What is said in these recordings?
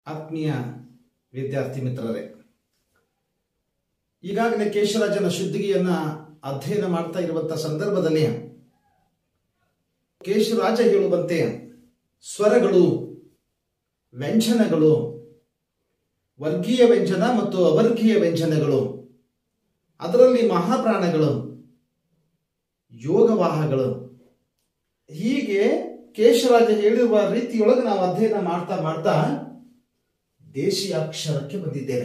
ಆತ್ಮೀಯ ವಿದ್ಯಾರ್ಥಿ ಮಿತ್ರರೇ, ಈಗಾಗಲೇ ಕೇಶರಾಜನ ಶುದ್ಧಿಗೆಯನ್ನ ಅಧ್ಯಯನ ಮಾಡ್ತಾ ಇರುವಂತಹ ಸಂದರ್ಭದಲ್ಲಿ ಕೇಶರಾಜ ಹೇಳುವಂತೆ ಸ್ವರಗಳು, ವ್ಯಂಜನಗಳು, ವರ್ಗೀಯ ವ್ಯಂಜನ ಮತ್ತು ಅವರ್ಗೀಯ ವ್ಯಂಜನಗಳು, ಅದರಲ್ಲಿ ಮಹಾಪ್ರಾಣಗಳು, ಯೋಗವಾಹಗಳು, ಹೀಗೆ ಕೇಶರಾಜ ಹೇಳಿರುವ ರೀತಿಯೊಳಗೆ ನಾವು ಅಧ್ಯಯನ ಮಾಡ್ತಾ ಮಾಡ್ತಾ ದೇಶೀಯಾಕ್ಷರಕ್ಕೆ ಬಂದಿದ್ದೇವೆ.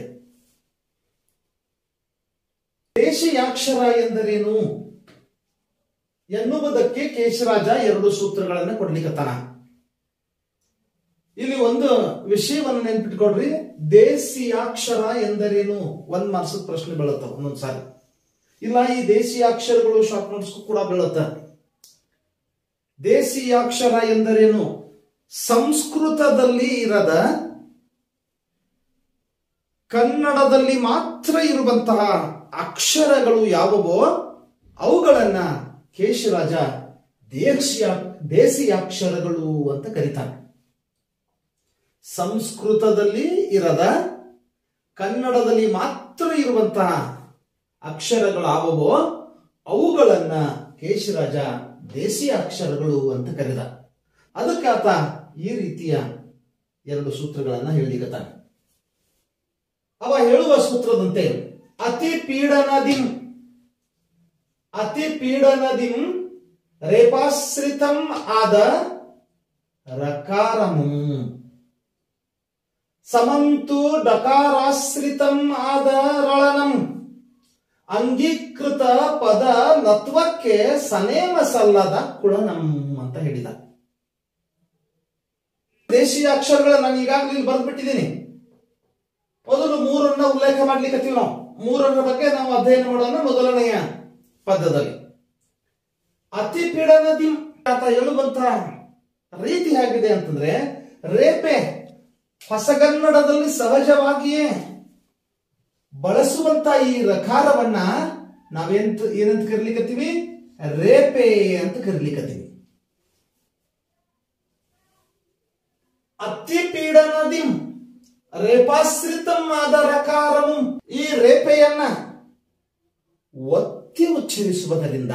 ದೇಶೀಯಾಕ್ಷರ ಎಂದರೇನು ಎನ್ನುವುದಕ್ಕೆ ಕೇಶರಾಜ ಎರಡು ಸೂತ್ರಗಳನ್ನು ಕೊಡ್ಲಿಕ್ಕತ್ತಾನ. ಇಲ್ಲಿ ಒಂದು ವಿಷಯವನ್ನು ನೆನ್ಪಿಟ್ಕೊಡ್ರಿ, ದೇಶೀಯಾಕ್ಷರ ಎಂದರೇನು? 1 ಮಾರ್ಕ್ಸ್ ಪ್ರಶ್ನೆ ಬೀಳುತ್ತ ಒಂದೊಂದ್ಸಾರಿ. ಇಲ್ಲ, ಈ ದೇಶೀಯಾಕ್ಷರಗಳು ಶಾರ್ಟ್ ನೋಟ್ಸ್ ಕೂಡ ಬೀಳುತ್ತ. ದೇಶೀಯಾಕ್ಷರ ಎಂದರೇನು? ಸಂಸ್ಕೃತದಲ್ಲಿ ಇರದ ಕನ್ನಡದಲ್ಲಿ ಮಾತ್ರ ಇರುವಂತಹ ಅಕ್ಷರಗಳು ಯಾವುವೋ ಅವುಗಳನ್ನ ಕೇಶರಾಜ ದೇಶೀಯಾಕ್ಷರಗಳು ಅಂತ ಕರೀತಾನೆ. ಸಂಸ್ಕೃತದಲ್ಲಿ ಇರದ ಕನ್ನಡದಲ್ಲಿ ಮಾತ್ರ ಇರುವಂತಹ ಅಕ್ಷರಗಳು ಯಾವುವೋ ಅವುಗಳನ್ನ ಕೇಶರಾಜ ದೇಶೀಯಾಕ್ಷರಗಳು ಅಂತ ಕರೆದ. ಅದಕ್ಕಾತ ಈ ರೀತಿಯ ಎರಡು ಸೂತ್ರಗಳನ್ನ ಹೇಳಿಕತ್ತಾನೆ. ಅವ ಹೇಳುವ ಸೂತ್ರದಂತೆ ಅತಿ ಪೀಡನದಿಂ ರೇಪಾಶ್ರಿತಂ ಆದ ರಕಾರಮು ಸಮಂತು ಡಕಾರಾಶ್ರಿತಂ ಆದ ರಳನಂ ಅಂಗೀಕೃತ ಪದ ಲತ್ವಕ್ಕೆ ಸನೇಮ ಸಲ್ಲದ ಕುಳನಂ ಅಂತ ಹೇಳಿದ. ದೇಶೀಯ ಅಕ್ಷರಗಳ ನಾನು ಈಗಾಗಲೇ ಇಲ್ಲಿ ಬರೆದ್ಬಿಟ್ಟಿದ್ದೀನಿ. ಮೊದಲು 3 ಉಲ್ಲೇಖ ಮಾಡ್ಲಿಕ್ಕತ್ತೀವಿ. ನಾವು 3 ಬಗ್ಗೆ ನಾವು ಅಧ್ಯಯನ ಮಾಡೋಣ. ಮೊದಲನೆಯ ಪದ್ಯದಲ್ಲಿ ಅತಿ ಪೀಡನದಿ ಅಂತ ಹೇಳುವಂತಹ ರೀತಿ ಹೇಗಿದೆ ಅಂತಂದ್ರೆ, ರೇಪೆ ಹೊಸಗನ್ನಡದಲ್ಲಿ ಸಹಜವಾಗಿಯೇ ಬಳಸುವಂತ ಈ ರಕಾರವನ್ನ ಏನಂತ ಕರೀಲಿಕ್ಕತ್ತೀವಿ? ರೇಪೆ ಅಂತ ಕರೀಲಿಕ್ಕತ್ತೀವಿ. ಅತಿ ಪೀಡನದಿ ರೇಪಾಶ್ರಿತಂ ಆದ ರಕಾರವು, ಈ ರೇಪೆಯನ್ನ ಒತ್ತಿ ಉಚ್ಚರಿಸುವುದರಿಂದ,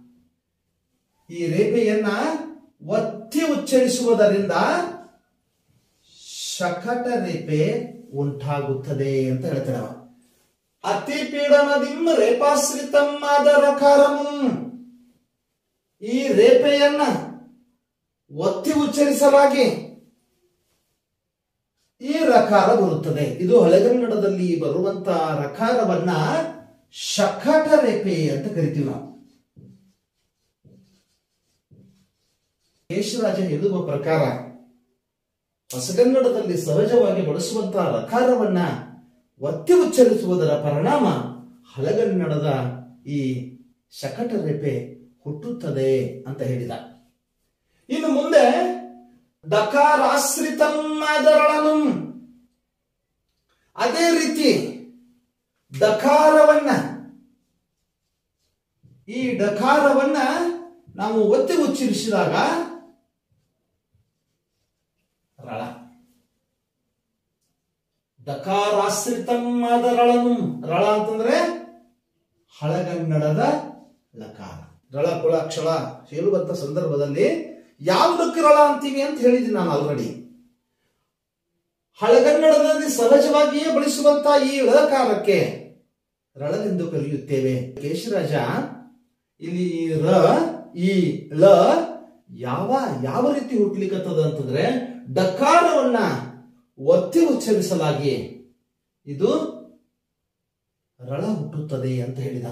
ಶಕಟ ರೇಪೆ ಉಂಟಾಗುತ್ತದೆ ಅಂತ ಹೇಳ್ತಾರ. ಅತಿ ಪೀಡನದಿಂ ರೇಪಾಶ್ರಿತಂ ಆದ ರಕಾರವು, ಈ ರೇಪೆಯನ್ನ ಒತ್ತಿ ಉಚ್ಚರಿಸಲಾಗಿ ಈ ರಕಾರ ಬರುತ್ತದೆ. ಇದು ಹಳೆಗನ್ನಡದಲ್ಲಿ ಬರುವಂತಹ ರಕಾರವನ್ನ ಶಕಟ ರೇಪೆ ಅಂತ ಕರಿತೀವಿ ನಾವು. ಕೇಶರಾಜ ಹೇಳುವ ಪ್ರಕಾರ ಹೊಸಗನ್ನಡದಲ್ಲಿ ಸಹಜವಾಗಿ ಬಳಸುವಂತಹ ರಕಾರವನ್ನ ಒತ್ತಿ ಉಚ್ಚರಿಸುವುದರ ಪರಿಣಾಮ ಹಳೆಗನ್ನಡದ ಈ ಶಕಟ ರೇಪೆ ಹುಟ್ಟುತ್ತದೆ ಅಂತ ಹೇಳಿದ. ಇನ್ನು ಮುಂದೆ ಡಕಾರಾಶ್ರಿತಂ ಆದರಳನು, ಅದೇ ರೀತಿ ಈ ಡಕಾರವನ್ನ ನಾವು ಒತ್ತಿ ಉಚ್ಚರಿಸಿದಾಗ ರಳ. ಡಕಾರಾಶ್ರಿತಂ ಆದರಳನು, ರಳ ಅಂತಂದ್ರೆ ಹಳಗನ್ನಡದ ಲಕಾರ. ರಳ ಕುಳ ಕ್ಷಳ ಹೇಳುವಂತ ಸಂದರ್ಭದಲ್ಲಿ ಯಾವುದಕ್ಕೆ ರಳ ಅಂತೀವಿ ಅಂತ ಹೇಳಿದ್ದೀನಿ ನಾನು ಆಲ್ರೆಡಿ. ಹಳಗನ್ನಡದಲ್ಲಿ ಸಹಜವಾಗಿಯೇ ಬಳಸುವಂತ ಈ ಲಕಾರಕ್ಕೆ ರಳವೆಂದು ಕರೆಯುತ್ತೇವೆ. ಕೇಶರಾಜ ಇಲ್ಲಿ ಈ ಲ ಯಾವ ರೀತಿ ಹುಟ್ಲಿಕ್ಕತ್ತದ ಅಂತಂದ್ರೆ, ಡಕಾರವನ್ನ ಒತ್ತಿ ಉಚ್ಚರಿಸಲಾಗಿ ಇದು ರಳ ಹುಟ್ಟುತ್ತದೆ ಅಂತ ಹೇಳಿದ.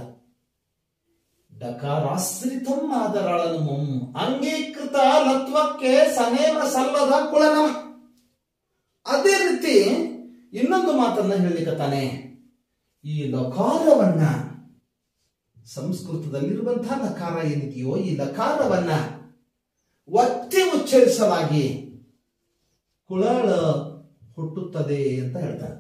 ಡಕಾರಾಶ್ರಿತಂ ಆದ ರಳನು ಅಂಗೀಕೃತ ಲತ್ವಕ್ಕೆ ಸನೇಮ ಸಲ್ಲದ ಕುಳನಂ. ಅದೇ ರೀತಿ ಇನ್ನೊಂದು ಮಾತನ್ನ ಹೇಳಲಿಕ್ಕತ್ತಾನೆ. ಈ ಲಕಾರವನ್ನ, ಸಂಸ್ಕೃತದಲ್ಲಿರುವಂತಹ ಲಕಾರ ಏನಿದೆಯೋ ಈ ಲಕಾರವನ್ನ ಒತ್ತಿ ಉಚ್ಚರಿಸಲಾಗಿ ಕುಳಳ ಹುಟ್ಟುತ್ತದೆ ಅಂತ ಹೇಳ್ತಾರೆ.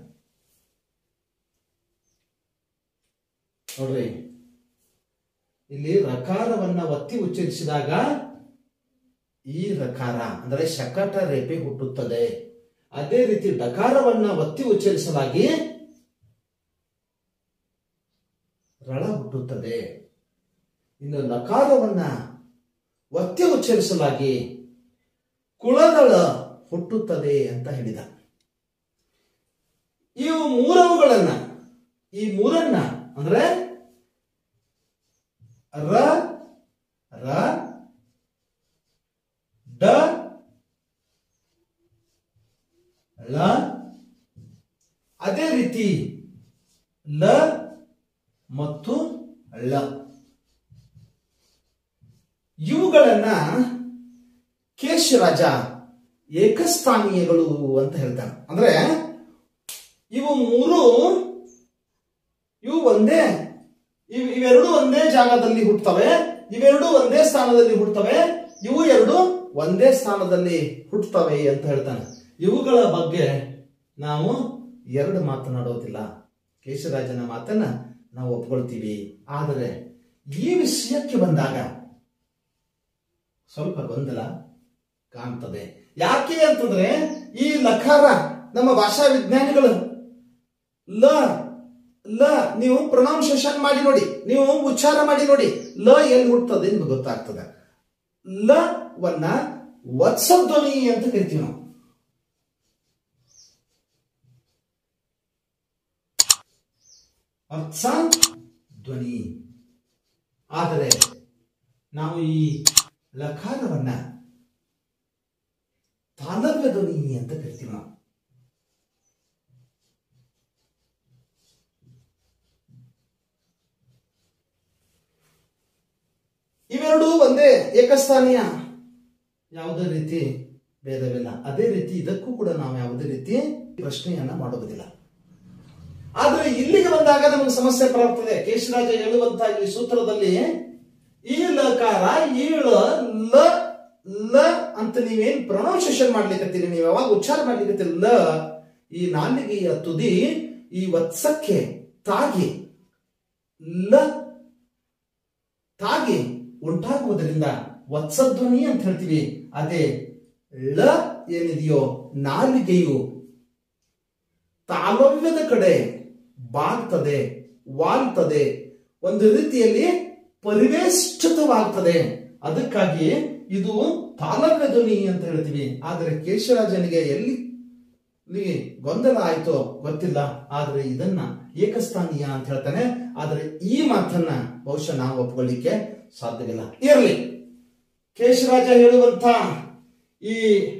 ನೋಡ್ರಿ, ಇಲ್ಲಿ ರಕಾರವನ್ನ ಒತ್ತಿ ಉಚ್ಚರಿಸಿದಾಗ ಈ ರಕಾರ ಅಂದ್ರೆ ಶಕಟ ರೇಪೆ ಹುಟ್ಟುತ್ತದೆ. ಅದೇ ರೀತಿ ಡಕಾರವನ್ನ ಒತ್ತಿ ಉಚ್ಚರಿಸಲಾಗಿ ರಳ ಹುಟ್ಟುತ್ತದೆ. ಇನ್ನು ಲಕಾರವನ್ನ ಒತ್ತಿ ಉಚ್ಚರಿಸಲಾಗಿ ಕುಳದಳ ಹುಟ್ಟುತ್ತದೆ ಅಂತ ಹೇಳಿದ. ಇವು ಮೂರವುಗಳನ್ನ, ಈ ಮೂರನ್ನ ಅಂದ್ರೆ ರ ರ ಡ ಳ, ಅದೇ ರೀತಿ ಲ ಮತ್ತು ಳ, ಇವುಗಳನ್ನ ಕೇಶರಾಜ ಏಕಸ್ಥಾನೀಯಗಳು ಅಂತ ಹೇಳ್ತಾನೆ. ಅಂದ್ರೆ ಇವು ಮೂರು, ಇವೆರಡು ಒಂದೇ ಜಾಗದಲ್ಲಿ ಹುಟ್ಟುತ್ತವೆ, ಇವೆರಡು ಒಂದೇ ಸ್ಥಾನದಲ್ಲಿ ಹುಟ್ಟುತ್ತವೆ, ಇವು ಎರಡು ಒಂದೇ ಸ್ಥಾನದಲ್ಲಿ ಹುಟ್ಟುತ್ತವೆ ಅಂತ ಹೇಳ್ತಾನೆ. ಇವುಗಳ ಬಗ್ಗೆ ನಾವು ಎರಡು ಮಾತನಾಡೋದಿಲ್ಲ. ಕೇಶರಾಜನ ಮಾತನ್ನ ನಾವು ಒಪ್ಕೊಳ್ತೀವಿ. ಆದರೆ ಈ ವಿಷಯಕ್ಕೆ ಬಂದಾಗ ಸ್ವಲ್ಪ ಗೊಂದಲ ಕಾಣ್ತದೆ. ಯಾಕೆ ಅಂತಂದ್ರೆ ಈ ಲಕಾರ ನಮ್ಮ ಭಾಷಾ ವಿಜ್ಞಾನಿಗಳು ಲ ಲ ನೀವು ಪ್ರೊನೌನ್ಸಿಯೇಷನ್ ಮಾಡಿ ನೋಡಿ, ನೀವು ಉಚ್ಚಾರ ಮಾಡಿ ನೋಡಿ, ಲ ಎಲ್ಲಿ ಹುಟ್ಟುತ್ತದೆ ನಿಮ್ಗೆ ಗೊತ್ತಾಗ್ತದೆ. ಲ ವನ್ನ ವತ್ಸಧ್ವನಿ ಅಂತ ಕರಿತೀವಿ ನಾವು. ವತ್ಸ ಧ್ವನಿ. ಆದರೆ ನಾವು ಈ ಲಕಾರವನ್ನ ತಾಲವ್ಯ ಧ್ವನಿ ಅಂತ ಕರಿತೀವಿ ನಾವು. ಇವೆರಡೂ ಒಂದೇ ಏಕಸ್ಥಾನೀಯ, ಯಾವುದೇ ರೀತಿ ಭೇದವಿಲ್ಲ. ಅದೇ ರೀತಿ ಇದಕ್ಕೂ ಕೂಡ ನಾವು ಯಾವುದೇ ರೀತಿ ಪ್ರಶ್ನೆಯನ್ನ ಮಾಡೋದಿಲ್ಲ. ಆದ್ರೆ ಇಲ್ಲಿಗೆ ಬಂದಾಗ ನಮಗೆ ಸಮಸ್ಯೆ ಬರುತ್ತದೆ. ಕೇಶರಾಜ ಹೇಳುವಂತಹ ಈ ಸೂತ್ರದಲ್ಲಿ ಈ ಲಕಾರ ಈ ಲ ಲ ಅಂತ ನೀವೇನ್ ಪ್ರೊನೌನ್ಸಿಯೇಷನ್ ಮಾಡ್ಲಿಕ್ಕತ್ತೀರಿ, ನೀವು ಯಾವಾಗ ಉಚ್ಚಾರ ಮಾಡ್ಲಿಕ್ಕತ್ತೀರಿ, ಲ ಈ ನಾಲಿಗೆಯ ತುದಿ ಈ ವತ್ಸಕ್ಕೆ ತಾಗಿ ಲ ತಾಗಿ ಉಂಟಾಗುವುದರಿಂದ ವತ್ಸಧ್ವನಿ ಅಂತ ಹೇಳ್ತೀವಿ. ಅದೇ ಳ ಏನಿದೆಯೋ ನಾಲಿಗೆಯು ತಾಲವ್ಯದ ಕಡೆ ಬಾಗ್ತದೆ, ವಾಲ್ತದೆ, ಒಂದು ರೀತಿಯಲ್ಲಿ ಪರಿವೇಷ್ಟಿತವಾಗ್ತದೆ. ಅದಕ್ಕಾಗಿ ಇದು ತಾಲವ್ಯ ಧ್ವನಿ ಅಂತ ಹೇಳ್ತೀವಿ. ಆದರೆ ಕೇಶರಾಜನಿಗೆ ಎಲ್ಲಿ ಗೊಂದಲ ಆಯ್ತೋ ಗೊತ್ತಿಲ್ಲ, ಆದ್ರೆ ಇದನ್ನ ಏಕಸ್ಥಾನೀಯ ಅಂತ ಹೇಳ್ತಾನೆ. ಆದ್ರೆ ಈ ಮಾತನ್ನ ಬಹುಶಃ ನಾವು ಒಪ್ಕೊಳ್ಳಿಕ್ಕೆ ಸಾಧ್ಯವಿಲ್ಲ. ಇರಲಿ, ಕೇಶರಾಜ ಹೇಳುವಂತ ಈ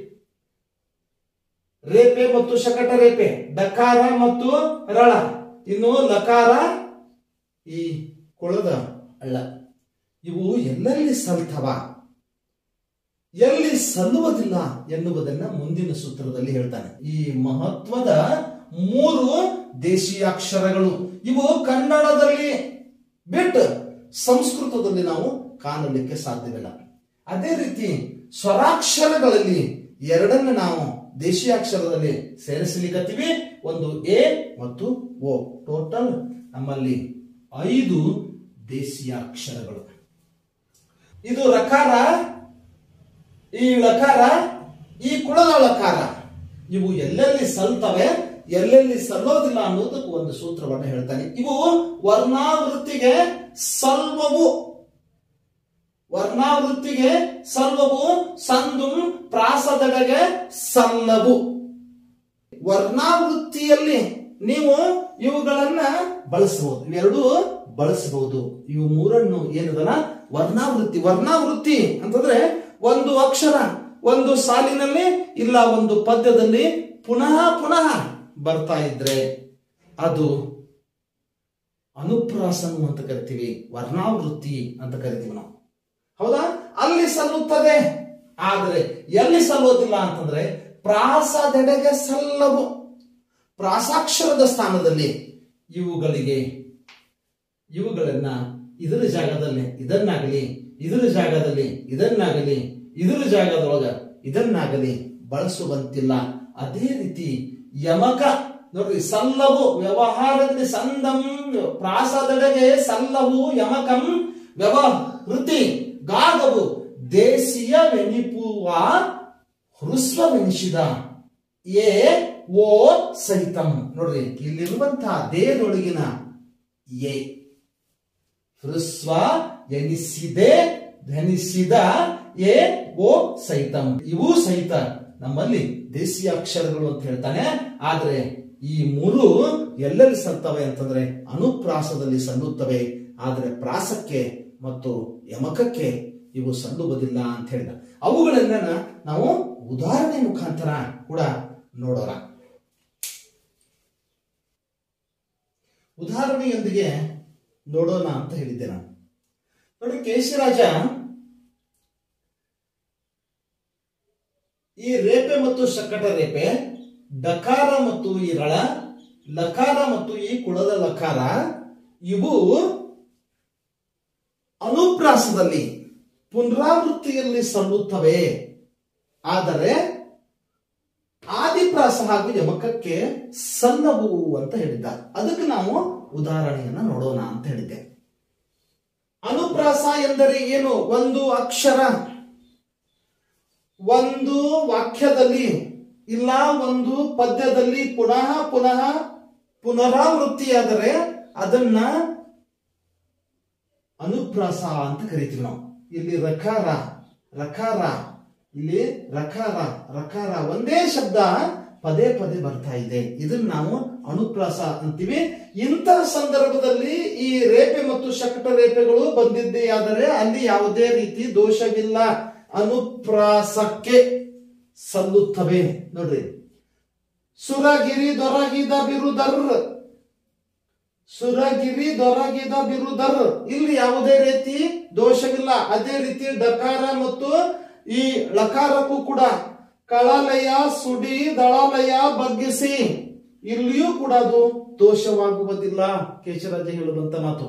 ರೇಪೆ ಮತ್ತು ಶಕಟ ರೇಪೆ, ಡಕಾರ ಮತ್ತು ರಳ, ಇನ್ನು ಲಕಾರ ಈ ಕುಳದ ಅಳ್ಳ, ಇವು ಎಲ್ಲೆಲ್ಲಿ ಸಲ್ತವ ಎಲ್ಲಿ ಸಲ್ಲುವುದಿಲ್ಲ ಎನ್ನುವುದನ್ನ ಮುಂದಿನ ಸೂತ್ರದಲ್ಲಿ ಹೇಳ್ತಾನೆ. ಈ ಮಹತ್ವದ ಮೂರು ದೇಶೀಯಾಕ್ಷರಗಳು ಇವು ಕನ್ನಡದಲ್ಲಿ ಬಿಟ್ಟು ಸಂಸ್ಕೃತದಲ್ಲಿ ನಾವು ಕಾಣಲಿಕ್ಕೆ ಸಾಧ್ಯವಿಲ್ಲ. ಅದೇ ರೀತಿ ಸ್ವರಾಕ್ಷರಗಳಲ್ಲಿ ಎರಡನ್ನು ನಾವು ದೇಶೀಯಾಕ್ಷರದಲ್ಲಿ ಸೇರಿಸಲಿಕ್ಕತ್ತೀವಿ. ಒಂದು ಎ ಮತ್ತು ಓ. ಟೋಟಲ್ ನಮ್ಮಲ್ಲಿ 5 ದೇಶೀಯಾಕ್ಷರಗಳು. ಇದು ರಕಾರ, ಈ ಲಕಾರ, ಈ ಕುಳದ ಲಕಾರ, ಇವು ಎಲ್ಲೆಲ್ಲಿ ಸಲ್ತವೆ ಎಲ್ಲೆಲ್ಲಿ ಸಲ್ಲೋದಿಲ್ಲ ಅನ್ನೋದಕ್ಕೂ ಒಂದು ಸೂತ್ರವನ್ನು ಹೇಳ್ತಾನೆ. ಇವು ವರ್ಣಾವೃತ್ತಿಗೆ ಸಲ್ವವು, ವರ್ಣಾವೃತ್ತಿಗೆ ಸಲ್ವವು, ಸಂದು ಪ್ರಾಸದೆಡೆಗೆ ಸಲ್ಲವು. ವರ್ಣಾವೃತ್ತಿಯಲ್ಲಿ ನೀವು ಇವುಗಳನ್ನ ಬಳಸಬಹುದು, ಇವೆರಡೂ ಬಳಸಬಹುದು. ಇವು ಮೂರನ್ನು ಏನದಲ್ಲ ವರ್ಣಾವೃತ್ತಿ. ವರ್ಣಾವೃತ್ತಿ ಅಂತಂದ್ರೆ ಒಂದು ಅಕ್ಷರ ಒಂದು ಸಾಲಿನಲ್ಲಿ ಇಲ್ಲ ಒಂದು ಪದ್ಯದಲ್ಲಿ ಪುನಃ ಪುನಃ ಬರ್ತಾ ಇದ್ರೆ ಅದು ಅನುಪ್ರಾಸನು ಅಂತ ಕರಿತೀವಿ, ವರ್ಣಾವೃತ್ತಿ ಅಂತ ಕರಿತೀವಿ ನಾವು. ಹೌದಾ? ಅಲ್ಲಿ ಸಲ್ಲುತ್ತದೆ. ಆದರೆ ಎಲ್ಲಿ ಸಲ್ಲೋದಿಲ್ಲ ಅಂತಂದ್ರೆ ಪ್ರಾಸದೆಡೆಗೆ ಸಲ್ಲವು. ಪ್ರಾಸಾಕ್ಷರದ ಸ್ಥಾನದಲ್ಲಿ ಇವುಗಳನ್ನ ಇದರ ಜಾಗದಲ್ಲಿ ಇದನ್ನಾಗಲಿ, ಇದರ ಜಾಗದಲ್ಲಿ ಇದನ್ನಾಗಲಿ, ಇದರ ಜಾಗದೊಳಗ ಇದನ್ನಾಗಲಿ ಬಳಸುವಂತಿಲ್ಲ. ಅದೇ ರೀತಿ ಯಮಕ ನೋಡ್ರಿ, ಸಲ್ಲವು ವ್ಯವಹಾರದಲ್ಲಿ ಸಂದಂ ಪ್ರಾಸದೆಡೆಗೆ ಸಲ್ಲವು ಯಮಕಂ ವ್ಯವಹೃತಿ ಗಾಗವು ದೇಶೀಯ ವೆನಿಪುವ ಹೃಸ್ವವೆನಿಸಿದ ಎ ಓ ಸಹಿತಂ. ನೋಡ್ರಿ ಇಲ್ಲಿರುವಂತಹ ದೇಹದೊಳಗಿನ ಎ ಹೃಸ್ವ ಎನಿಸಿದೆ ಧ್ವನಿಸಿದ ಎ ಓ ಸಹಿತಂ ಇವು ಸಹಿತ ನಮ್ಮಲ್ಲಿ ದೇಶೀಯ ಅಕ್ಷರಗಳು ಅಂತ ಹೇಳ್ತಾನೆ. ಆದ್ರೆ ಈ ಮೂರು ಎಲ್ಲೆಲ್ಲಿ ಸಲ್ತವೆ ಅಂತಂದ್ರೆ ಅನುಪ್ರಾಸದಲ್ಲಿ ಸಲ್ಲುತ್ತವೆ. ಆದ್ರೆ ಪ್ರಾಸಕ್ಕೆ ಮತ್ತು ಯಮಕಕ್ಕೆ ಇವು ಸಲ್ಲುವುದಿಲ್ಲ ಅಂತ ಹೇಳಿದ. ಅವುಗಳನ್ನ ನಾವು ಉದಾಹರಣೆ ಮುಖಾಂತರ ಕೂಡ ನೋಡೋಣ. ಉದಾಹರಣೆಯೊಂದಿಗೆ ನೋಡೋಣ ಅಂತ ಹೇಳಿದ್ದೆ ನಾನು. ನೋಡಿ, ಕೇಶಿರಾಜ ಈ ರೇಪೆ ಮತ್ತು ಶಕಟ ರೇಪೆ, ಡಕಾರ ಮತ್ತು ಈ ರಳ, ಲಕಾರ ಮತ್ತು ಈ ಕುಳದ ಲಕಾರ ಇವು ಅನುಪ್ರಾಸದಲ್ಲಿ ಪುನರಾವೃತ್ತಿಯಲ್ಲಿ ಸಲ್ಲುತ್ತವೆ. ಆದರೆ ಆದಿಪ್ರಾಸ ಹಾಗೂ ಯಮಕಕ್ಕೆ ಸಲ್ಲವು ಅಂತ ಹೇಳಿದ್ದ. ಅದಕ್ಕೆ ನಾವು ಉದಾಹರಣೆಯನ್ನ ನೋಡೋಣ ಅಂತ ಹೇಳಿದ್ದೆ. ಅನುಪ್ರಾಸ ಎಂದರೆ ಏನು? ಒಂದು ಅಕ್ಷರ ಒಂದು ವಾಕ್ಯದಲ್ಲಿ ಇಲ್ಲ ಒಂದು ಪದ್ಯದಲ್ಲಿ ಪುನಃ ಪುನಃ ಪುನರಾವೃತ್ತಿಯಾದರೆ ಅದನ್ನ ಅನುಪ್ರಾಸ ಅಂತ ಕರಿತೀವಿ ನಾವು. ಇಲ್ಲಿ ರಕಾರ ರಕಾರ, ಇಲ್ಲಿ ರಕಾರ ರಕಾರ ಒಂದೇ ಶಬ್ದ ಪದೇ ಪದೇ ಬರ್ತಾ ಇದೆ. ಇದನ್ನ ನಾವು ಅನುಪ್ರಾಸ ಅಂತೀವಿ. ಇಂತಹ ಸಂದರ್ಭದಲ್ಲಿ ಈ ರೇಪೆ ಮತ್ತು ಶಕಟ ರೇಪೆಗಳು ಬಂದಿದ್ದೇ ಆದರೆ ಅಲ್ಲಿ ಯಾವುದೇ ರೀತಿ ದೋಷವಿಲ್ಲ, ಅನುಪ್ರಾಸಕ್ಕೆ ಸಲ್ಲುತ್ತವೆ. ನೋಡ್ರಿ, ಸುರಗಿರಿ ದೊರಗಿದ ಬಿರುದರ್, ಸುರಗಿರಿ ದೊರಗಿದ ಬಿರುದರ್, ಇಲ್ಲಿ ಯಾವುದೇ ರೀತಿ ದೋಷವಿಲ್ಲ. ಅದೇ ರೀತಿ ಡಕಾರ ಮತ್ತು ಈ ಲಕಾರಕ್ಕೂ ಕೂಡ ಕಳಲಯ ಸುಡಿ ದಳಲಯ ಬಗ್ಗಿಸಿ, ಇಲ್ಲಿಯೂ ಕೂಡ ಅದು ದೋಷವಾಗುವುದಿಲ್ಲ. ಕೇಶರಾಜ ಹೇಳುವಂತ ಮಾತು.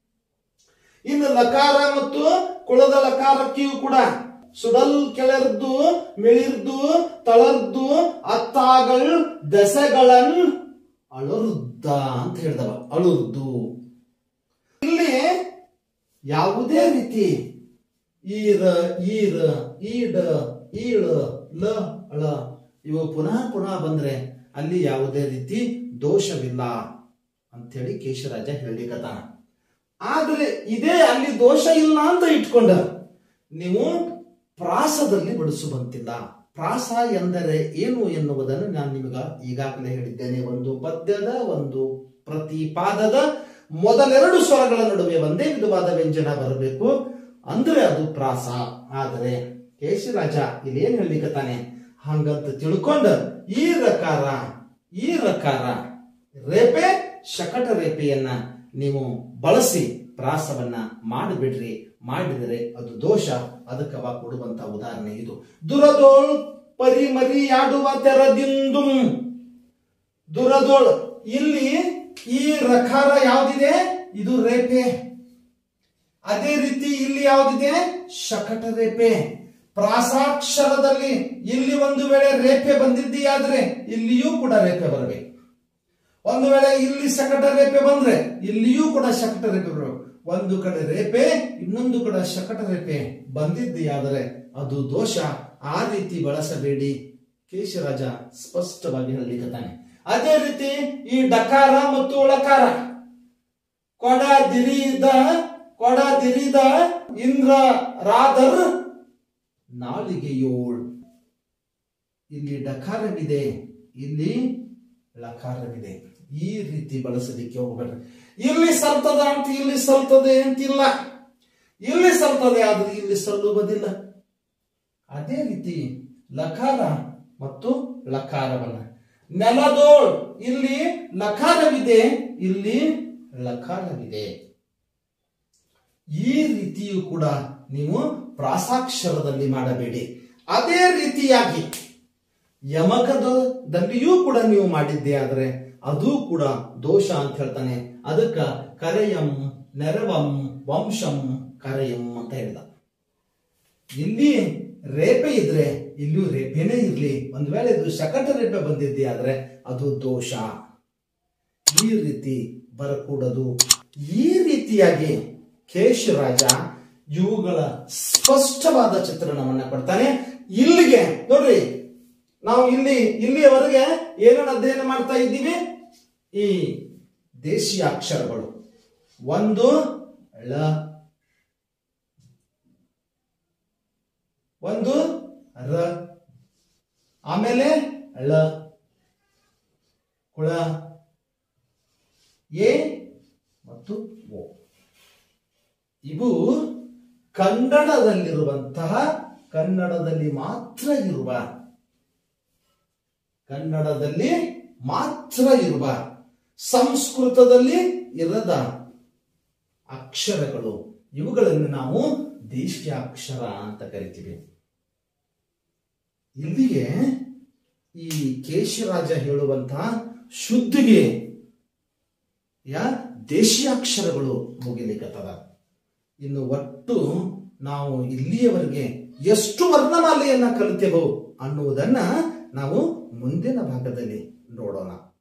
ಇನ್ನು ಲಕಾರ ಮತ್ತು ಕುಳದ ಲಕಾರಕ್ಕಿಯೂ ಕೂಡ ಸುಡಲ್ ಕೆಳರ್ದು ಮಿಳಿರ್ದು ತಳರ್ದು ಅತ್ತಾಗಳ್ ದೆಸೆಗಳನ್ ಅಳುರ್ದ ಅಂತ ಹೇಳಿದವ. ಅಳುರ್ದು ಇಲ್ಲಿ ಯಾವುದೇ ರೀತಿ ಈರ ಈರ ಈಡ ಈಳ ಲ ಅಳ ಇವು ಪುನಃ ಪುನಃ ಬಂದ್ರೆ ಅಲ್ಲಿ ಯಾವುದೇ ರೀತಿ ದೋಷವಿಲ್ಲ ಅಂತೇಳಿ ಕೇಶರಾಜ ಹೇಳಿಕತಾನ. ಆದ್ರೆ ಇದೇ ಅಲ್ಲಿ ದೋಷ ಇಲ್ಲ ಅಂತ ಇಟ್ಕೊಂಡ ನೀವು ಪ್ರಾಸದಲ್ಲಿ ಬಳಸುವಂತಿಲ್ಲ. ಪ್ರಾಸ ಎಂದರೆ ಏನು ಎನ್ನುವುದನ್ನು ನಾನು ನಿಮಗ ಈಗಾಗಲೇ ಹೇಳಿದ್ದೇನೆ. ಒಂದು ಪದ್ಯದ ಒಂದು ಪ್ರತಿಪಾದದ ಮೊದಲೆರಡು ಸ್ವರಗಳ ನಡುವೆ ಒಂದೇ ವಿಧವಾದ ವ್ಯಂಜನ ಬರಬೇಕು ಅಂದ್ರೆ ಅದು ಪ್ರಾಸ. ಆದರೆ ಕೇಶಿರಾಜ ಇಲ್ಲಿ ಏನ್ ಹೇಳಿಕತಾನೆ ಹಂಗಂತ ತಿಳ್ಕೊಂಡ ಈ ರಕಾರ ರೇಪೆ ಶಕಟ ರೇಪೆಯನ್ನ ನೀವು ಬಳಸಿ ಪ್ರಾಸವನ್ನ ಮಾಡಿಬಿಡ್ರಿ. ಮಾಡಿದರೆ ಅದು ದೋಷ. ಅದಕ್ಕವ ಕೊಡುವಂತ ಉದಾಹರಣೆ ಇದು. ದುರದೋಳ್ ಪರಿಮರಿಯಾಡುವ ತೆರದಿಂದು, ದುರದೋಳ್ ಇಲ್ಲಿ ಈ ರಕಾರ ಯಾವ್ದಿದೆ? ಇದು ರೇಪೆ. ಅದೇ ರೀತಿ ಇಲ್ಲಿ ಯಾವ್ದಿದೆ? ಶಕಟ ರೇಪೆ. ಪ್ರಾಸಾಕ್ಷರದಲ್ಲಿ ಇಲ್ಲಿ ಒಂದು ವೇಳೆ ರೇಪೆ ಬಂದಿದ್ದೀಯಾದ್ರೆ ಇಲ್ಲಿಯೂ ಕೂಡ ರೇಪೆ ಬರಬೇಕು. ಒಂದು ವೇಳೆ ಇಲ್ಲಿ ಶಕಟ ರೇಪೆ ಬಂದ್ರೆ ಇಲ್ಲಿಯೂ ಕೂಡ ಶಕಟ ರೇಪೆ ಬರಬೇಕು. ಒಂದು ಕಡೆ ರೇಪೆ ಇನ್ನೊಂದು ಕಡೆ ಶಕಟ ರೇಪೆ ಬಂದಿದ್ದೀಯಾದರೆ ಅದು ದೋಷ. ಆ ರೀತಿ ಬಳಸಬೇಡಿ. ಕೇಶರಾಜ ಸ್ಪಷ್ಟವಾಗಿ ಹೇಳಿಕತಾನೆ. ಅದೇ ರೀತಿ ಈ ಡಕಾರ ಮತ್ತು ಲಕಾರ, ಕೊಡ ದಿರಿದ ಇಂದ್ರ ರಾಧರ್ ನಾಳಿಗೆಯೋಳ್, ಇಲ್ಲಿ ಡಕಾರವಿದೆ, ಇಲ್ಲಿ ಲಕಾರವಿದೆ. ಈ ರೀತಿ ಬಳಸಲಿಕ್ಕೆ ಹೋಗಬೇಡ್ರಿ. ಇಲ್ಲಿ ಸಲ್ತದ ಅಂತ ಇಲ್ಲಿ ಸಲ್ತದೆ ಅಂತಿಲ್ಲ. ಇಲ್ಲಿ ಸಲ್ತದೆ ಆದ್ರೆ ಇಲ್ಲಿ ಸಲ್ಲುವುದಿಲ್ಲ. ಅದೇ ರೀತಿ ಲಕಾರ ಮತ್ತು ಲಕಾರವನ್ನ ನೆಲದೋಳ್, ಇಲ್ಲಿ ಲಕಾರವಿದೆ, ಇಲ್ಲಿ ಲಕಾರವಿದೆ. ಈ ರೀತಿಯೂ ಕೂಡ ನೀವು ಪ್ರಾಸಾಕ್ಷರದಲ್ಲಿ ಮಾಡಬೇಡಿ. ಅದೇ ರೀತಿಯಾಗಿ ಯಮಕದಲ್ಲಿಯೂ ಕೂಡ ನೀವು ಮಾಡಿದ್ದೆ ಆದ್ರೆ ಅದು ಕೂಡ ದೋಷ ಅಂತ ಹೇಳ್ತಾನೆ. ಅದಕ್ಕ ಕರೆಯಂ ನೆರವಂ ವಂಶಂ ಕರೆಯಂ ಅಂತ ಹೇಳಿದ. ಇಲ್ಲಿ ರೇಪೆ ಇದ್ರೆ ಇಲ್ಲೂ ರೇಪೆನೇ ಇರ್ಲಿ. ಒಂದ್ ವೇಳೆ ಇದು ಶಕಟ ರೇಪೆ ಬಂದಿದ್ದೆ ಆದ್ರೆ ಅದು ದೋಷ. ಈ ರೀತಿ ಬರಕೂಡದು. ಈ ರೀತಿಯಾಗಿ ಕೇಶರಾಜ ಇವುಗಳ ಸ್ಪಷ್ಟವಾದ ಚಿತ್ರಣವನ್ನ ಕೊಡ್ತಾನೆ. ಇಲ್ಲಿಗೆ ನೋಡ್ರಿ, ನಾವು ಇಲ್ಲಿಯವರೆಗೆ ಏನನ್ನು ಅಧ್ಯಯನ ಮಾಡ್ತಾ ಇದ್ದೀವಿ? ಈ ದೇಶೀಯ ಅಕ್ಷರಗಳು. ಒಂದು ಳ, ಒಂದು ರ, ಆಮೇಲೆ ಳ, ಕುಳ, ಎ ಮತ್ತು ಓ. ಇವು ಕನ್ನಡದಲ್ಲಿರುವಂತಹ, ಕನ್ನಡದಲ್ಲಿ ಮಾತ್ರ ಇರುವ ಸಂಸ್ಕೃತದಲ್ಲಿ ಇರದ ಅಕ್ಷರಗಳು. ಇವುಗಳನ್ನು ನಾವು ದೇಶೀಯ ಅಕ್ಷರ ಅಂತ ಕರಿತೀವಿ. ಇಲ್ಲಿಗೆ ಈ ಕೇಶರಾಜ ಹೇಳುವಂತಹ ಶುದ್ಧಿಗೆ ದೇಶೀಯ ಅಕ್ಷರಗಳು ಮುಗಿಲಿಕ್ಕತ್ತದ. ಇನ್ನು ಒಟ್ಟು ನಾವು ಇಲ್ಲಿಯವರೆಗೆ ಎಷ್ಟು ವರ್ಣಮಾಲೆಯನ್ನ ಕಲಿತೆವೋ ಅನ್ನುವುದನ್ನ ನಾವು ಮುಂದಿನ ಭಾಗದಲ್ಲಿ ನೋಡೋಣ.